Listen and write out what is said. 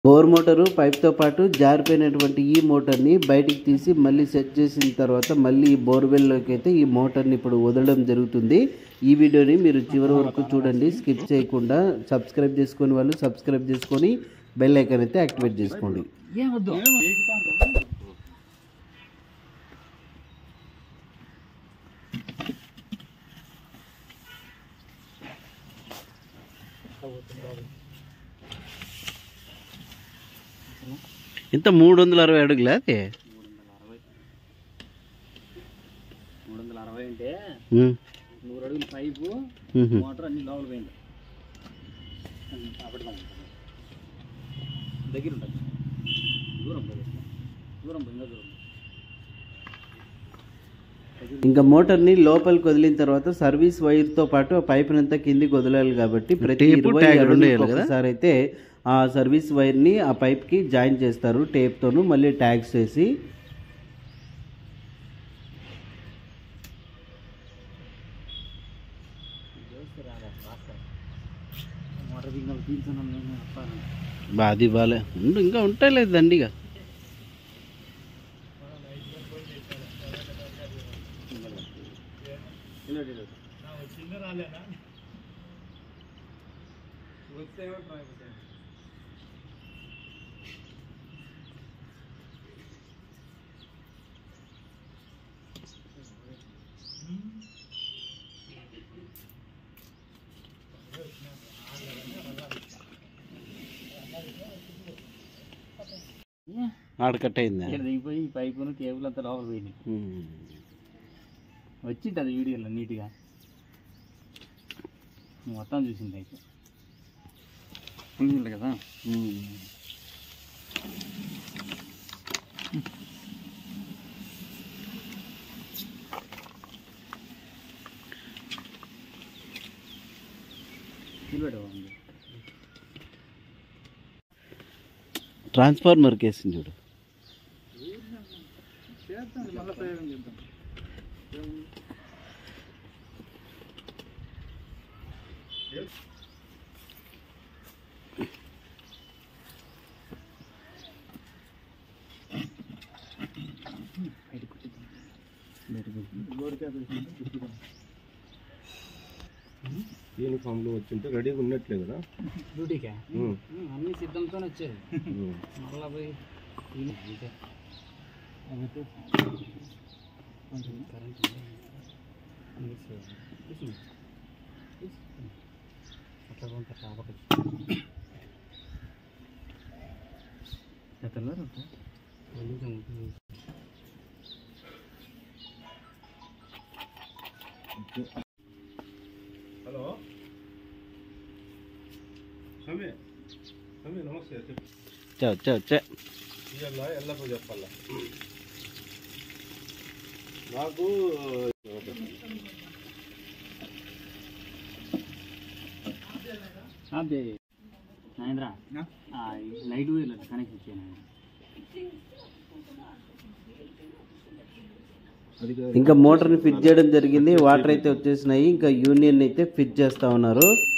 Bore motor పైప్తో పాటు జారిపోయినటువంటి ఈ మోటార్ని బయటికి తీసి మళ్ళీ సెట్ చేసిన తర్వాత మళ్ళీ ఈ బోర్వెల్లోకి అయితే ఈ మోటార్ని ఇప్పుడు వదలడం జరుగుతుంది. ఈ వీడియోని మీరు చివరి వరకు చూడండి, స్కిప్ చేయకుండా. సబ్స్క్రైబ్ చేసుకుని వాళ్ళు సబ్స్క్రైబ్ చేసుకొని బెల్ ఐకాన్ అయితే యాక్టివేట్ చేసుకోండి. ఇంత 360 అడుగులా? అది 360 అంటే 100 అడుగుల పైపు మోటార్ అన్ని లోపల పోయింది. దగ్గర ఉంటుంది, దూరం దూరం దూరం. ఇంకా మోటార్ని లోపలికి వదిలిన తర్వాత సర్వీస్ వైర్తో పాటు ఆ పైపునంతా కిందికి వదలాలి కాబట్టి ప్రతి 20 అడుగులకు ఒకసారి అయితే ఆ సర్వీస్ వైర్ని ఆ పైప్కి జాయిన్ చేస్తారు టేప్తోను, మళ్ళీ ట్యాగ్స్ వేసి. అది బాలే ఇంకా ఉంటాయి లేదు దండిగా. ఆడకట్ అయింది, దిగిపోయి పైపును కేబుల్ అంతా లోపల పోయింది. వచ్చింది వీడియోలో నీట్గా మొత్తం చూసింది. అయితే ఉంది కదా ట్రాన్స్ఫార్మర్ కేసింది చూడు. మళ్ళీ ప్రయోగం చేద్దాం. యూనిఫామ్ లో వచ్చింటే రెడీగా ఉన్నట్లే కదా డ్యూటీకా? అన్ని సిద్ధంతో వచ్చేది. మళ్ళా పోయి కొంచెం కరెంట్ అట్లా కొంత రాబట్టి ఎత్తలేరు. హలో నమస్తే. ఎల్లప్పుడు చెప్పాల నాకు నాయంద్ర లైట్ వైర్ కనెక్ట్ ఇచ్చాను. ఇంకా మోటార్ని ఫిట్ చేయడం జరిగింది. వాటర్ అయితే వచ్చేసినాయి. ఇంకా యూనియన్ అయితే ఫిట్ చేస్తా ఉన్నారు.